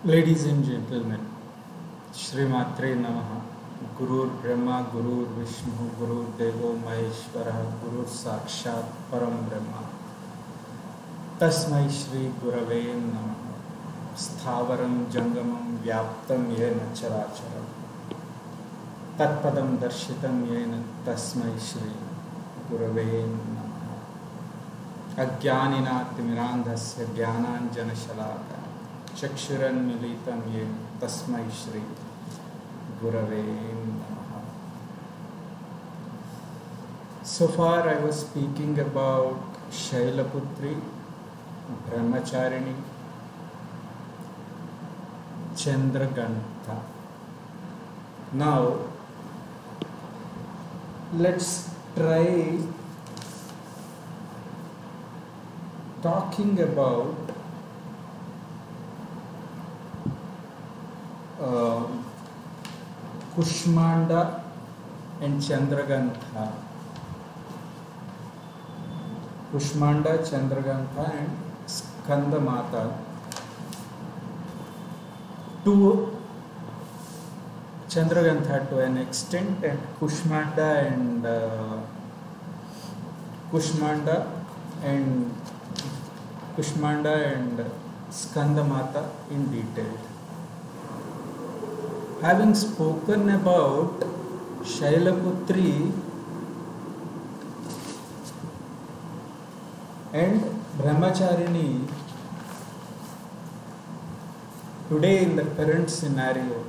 Ladies and gentlemen, Shri Matre Namaha, Gurur Brahma, Gurur Vishnu, Gurur Devo Maheshwara, Gurur Sakshat Param Brahma, Tasmai Shri Gurave Namaha, Sthavaram Jangamam Vyaptam Yena Characharam, Tatpadam Darshitam Yena Tasmai Shri Gurave Namaha, Ajnanina Timirandhasya Jnananjana Shalaka, Chakshurannilitam Yena Tasmai Shri Gurave Namaha. So far I was speaking about Shailaputri, Brahmacharini, Chandragantha. Now let's try talking about Kushmanda and Chandragantha. Kushmanda, Chandragantha and Skandamata. To Chandragantha to an extent, and Kushmanda and Skandamata in detail. Having spoken about Shailaputri and Brahmacharini, today in the current scenario,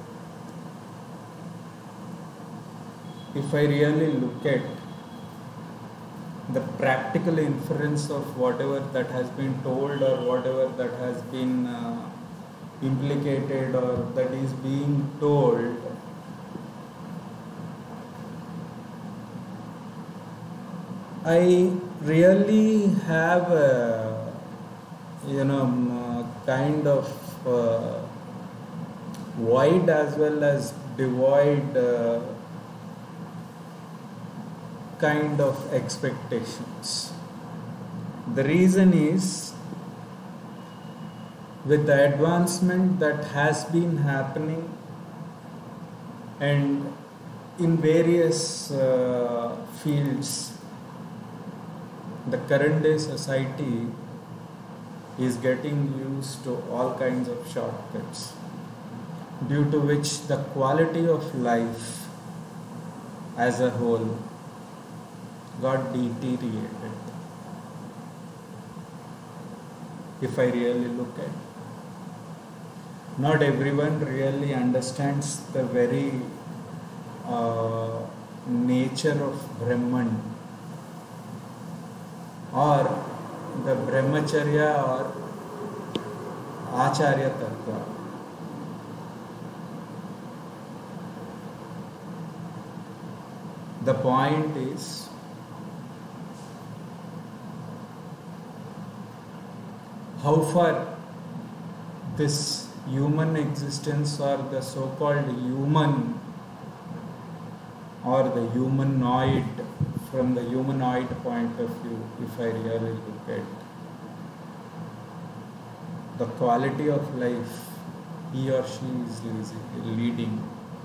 if I really look at the practical inference of whatever that has been told or whatever that has been implicated or that is being told, I really have a kind of wide as well as devoid kind of expectations. The reason is, with the advancement that has been happening and in various fields, the current day society is getting used to all kinds of shortcuts, due to which the quality of life as a whole got deteriorated. If I really look at, not everyone really understands the very nature of Brahman or the Brahmacharya or Acharya Tattva. The point is, how far this human existence or the so-called human or the humanoid, from the humanoid point of view, if I really look at the quality of life he or she is leading,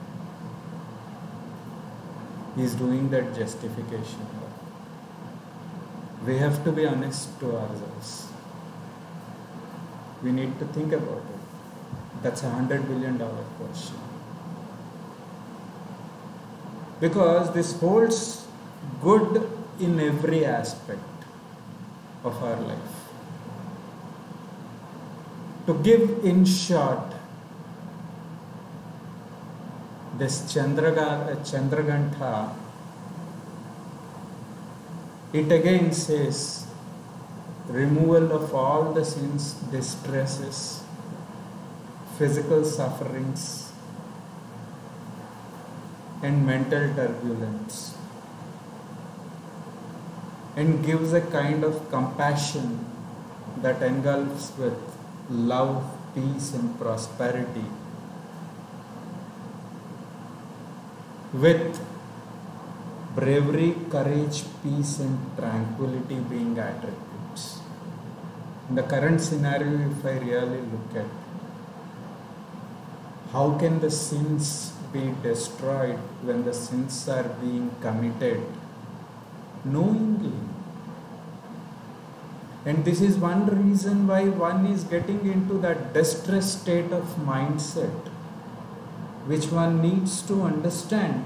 is doing that justification. We have to be honest to ourselves. We need to think about it. That's $100 billion question. Because this holds good in every aspect of our life. To give in short, this Chandragantha, it again says removal of all the sins, distresses, physical sufferings and mental turbulence, and gives a kind of compassion that engulfs with love, peace and prosperity, with bravery, courage, peace and tranquility being attributes. In the current scenario, if I really look at, How can the sins be destroyed when the sins are being committed knowingly? And this is one reason why one is getting into that distressed state of mindset, which one needs to understand.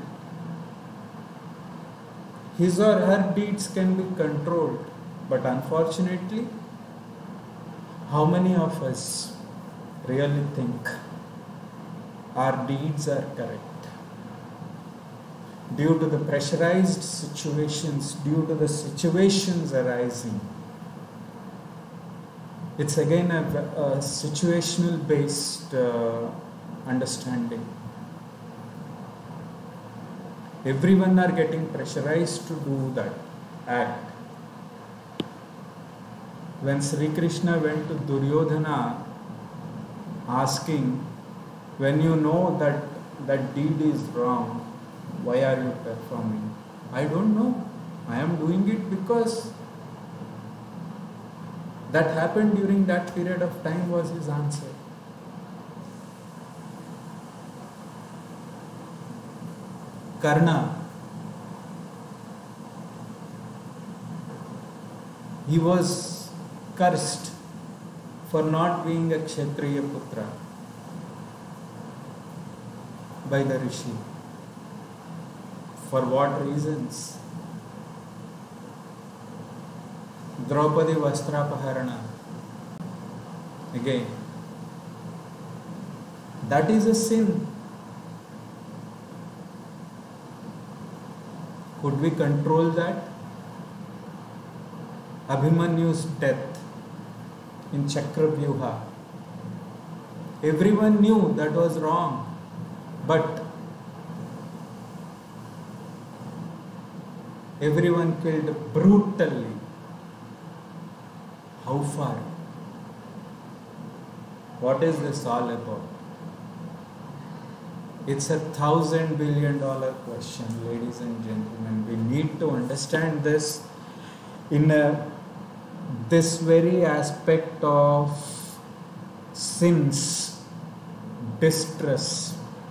His or her deeds can be controlled, but unfortunately, how many of us really think our deeds are correct? Due to the pressurized situations, due to the situations arising, it's again a situational based understanding. Everyone are getting pressurized to do that act. When Sri Krishna went to Duryodhana asking, when you know that that deed is wrong, why are you performing? I don't know. I am doing it because that happened during that period of time, was his answer. Karna, he was cursed for not being a Kshatriya Putra by the Rishi. For what reasons? Draupadi Vastrapaharana. Again, that is a sin. Could we control that? Abhimanyu's death in Chakravyuha. Everyone knew that was wrong, but everyone killed brutally. How far? What is this all about? It's $1,000 billion question, ladies and gentlemen. We need to understand this in this very aspect of sins, distress.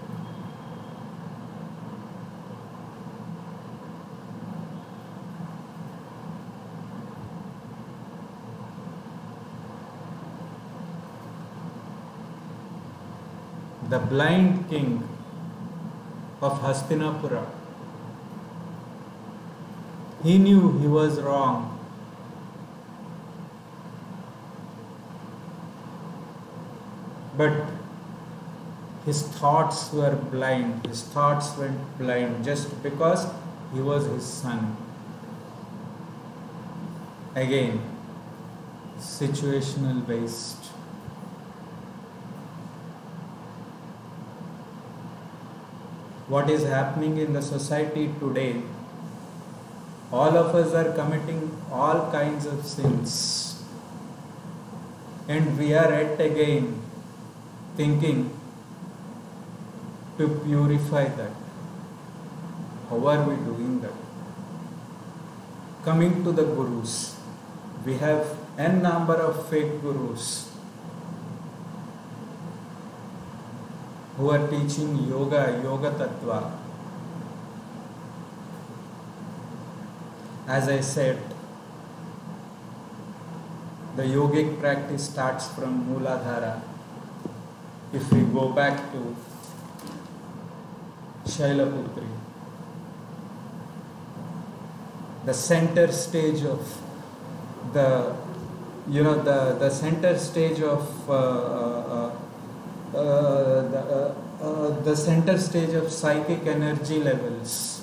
The blind king of Hastinapura, he knew he was wrong. But his thoughts were blind. His thoughts went blind just because he was his son. Again, situational based. What is happening in the society today? All of us are committing all kinds of sins. And we are yet again thinking to purify that. How are we doing that? Coming to the gurus, we have n number of fake gurus who are teaching yoga, yoga tattva. As I said, the yogic practice starts from Mooladhara. If we go back to Shailaputri, the center stage of the center stage of the center stage of psychic energy levels.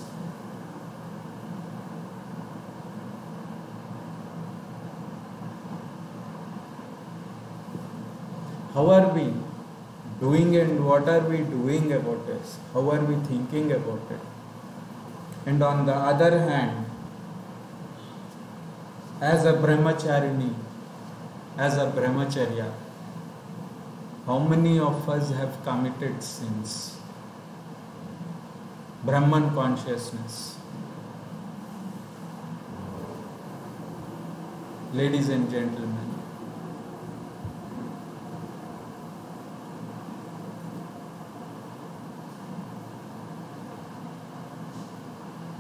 How are we doing and what are we doing about this? How are we thinking about it? And on the other hand, as a brahmacharini, as a brahmacharya, how many of us have committed sins? Brahman consciousness. Ladies and gentlemen,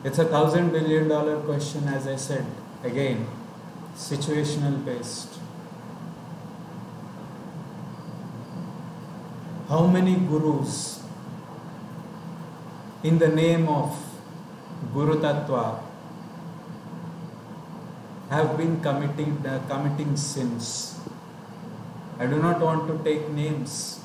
It's a $1,000 billion question, as I said, again, situational based. How many gurus in the name of Guru Tattva have been committing sins? I do not want to take names.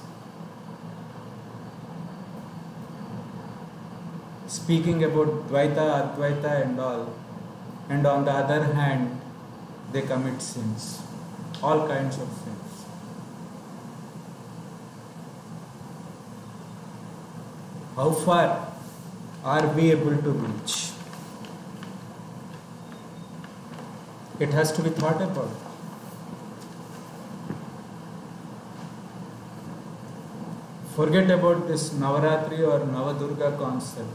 Speaking about Dvaita, Advaita and all, and on the other hand, they commit sins, all kinds of sins. How far are we able to reach? It has to be thought about. Forget about this Navaratri or Navadurga concept.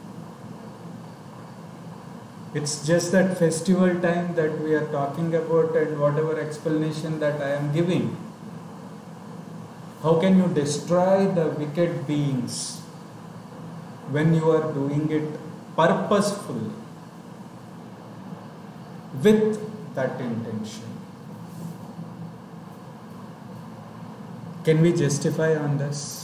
It's just that festival time that we are talking about and whatever explanation that I am giving. How can you destroy the wicked beings when you are doing it purposefully with that intention? Can we justify on this?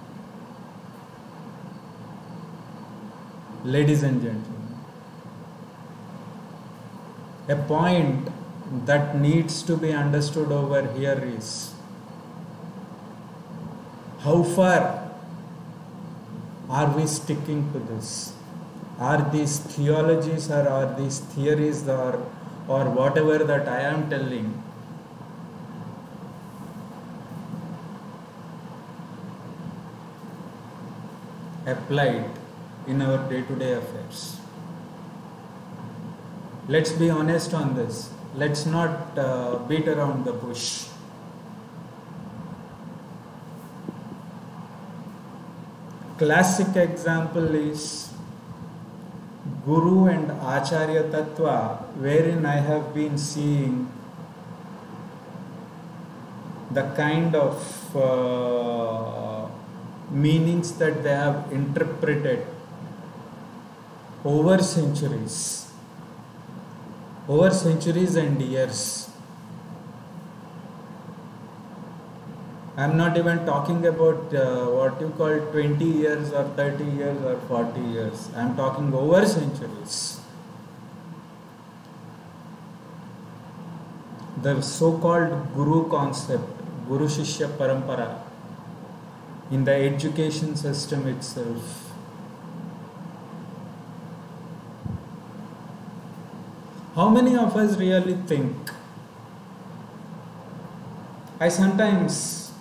Ladies and gentlemen, a point that needs to be understood over here is how far are we sticking to this? Are these theologies or are these theories or whatever that I am telling applied in our day-to-day affairs? Let's be honest on this. Let's not beat around the bush. Classic example is Guru and Acharya Tattva, wherein I have been seeing the kind of meanings that they have interpreted over centuries and years. I am not even talking about what you call 20 years or 30 years or 40 years. I am talking over centuries. The so-called Guru concept, Guru Shishya Parampara, in the education system itself. How many of us really think? I sometimes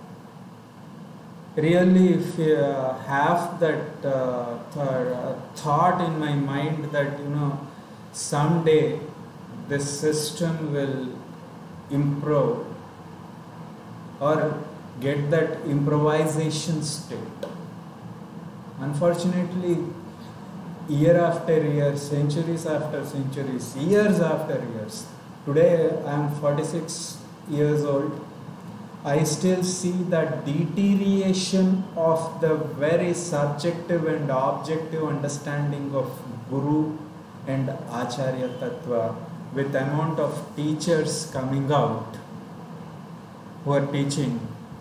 really have that thought in my mind that someday this system will improve or get that improvisation state. Unfortunately, year after year, centuries after centuries, years after years. Today I am 46 years old. I still see that deterioration of the very subjective and objective understanding of Guru and Acharya Tattva, with amount of teachers coming out who are teaching,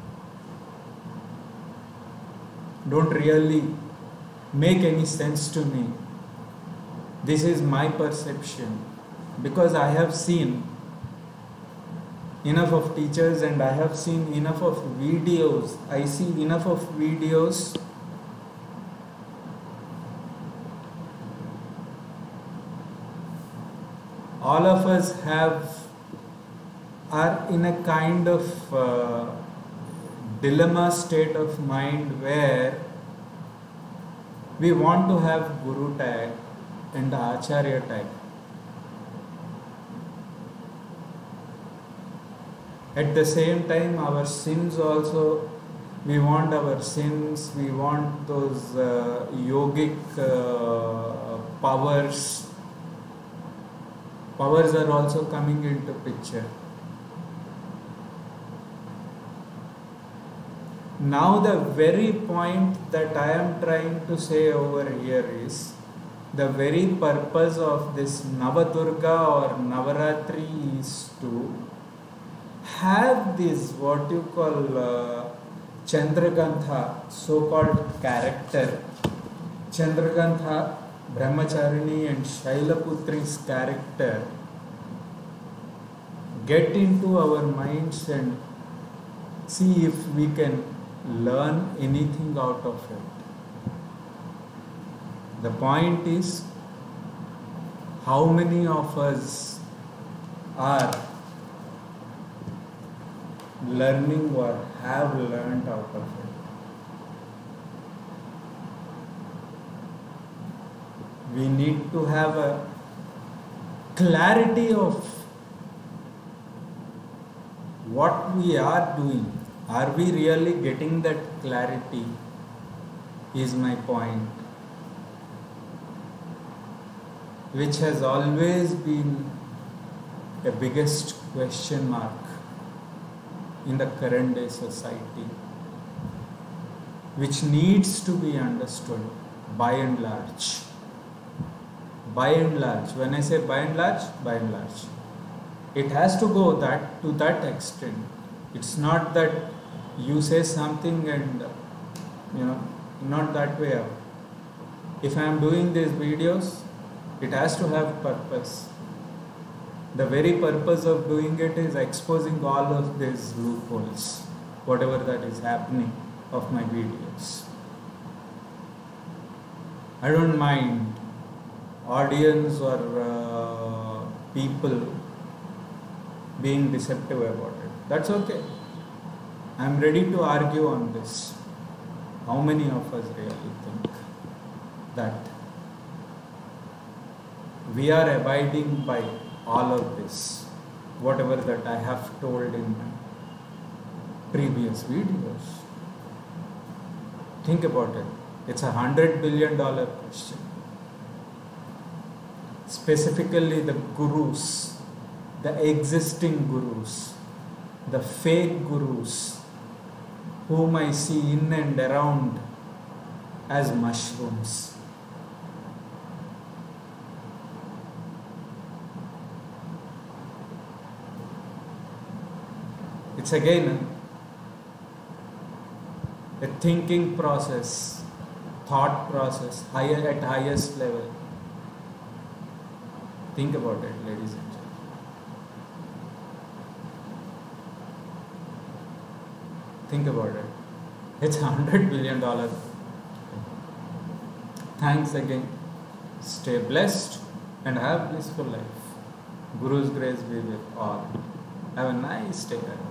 don't really make any sense to me. This is my perception, because I have seen enough of teachers and I have seen enough of videos. I see enough of videos all of us are in a kind of dilemma state of mind where we want to have Guru tag and Acharya tag. At the same time, our sins also, we want our sins, we want those yogic powers. Powers are also coming into picture. Now the very point that I am trying to say over here is, The very purpose of this Navadurga or Navaratri is to have this what you call Chandragantha, so-called character. Chandragantha, Brahmacharini and Shailaputri's character get into our minds and see if we can learn anything out of it. The point is, how many of us are learning or have learned out of it? We need to have a clarity of what we are doing. Are we really getting that clarity? Is my point. Which has always been a biggest question mark in the current day society, which needs to be understood by and large. By and large. When I say by and large, it has to go to that extent. It's not that you say something and not that way up. If I am doing these videos, it has to have purpose. The very purpose of doing it is exposing all of these loopholes, whatever that is happening of my videos. I don't mind audience or people being deceptive about it. That's okay. I'm ready to argue on this. How many of us really think that we are abiding by all of this, whatever that I have told in my previous videos? Think about it. It's $100 billion question. Specifically the gurus, the existing gurus, the fake gurus, whom I see in and around as mushrooms. It's again a thinking process, thought process, at highest level. Think about it, ladies and gentlemen. Think about it. It's $100 billion. Thanks again. Stay blessed and have blissful life. Guru's grace be with all. Have a nice day.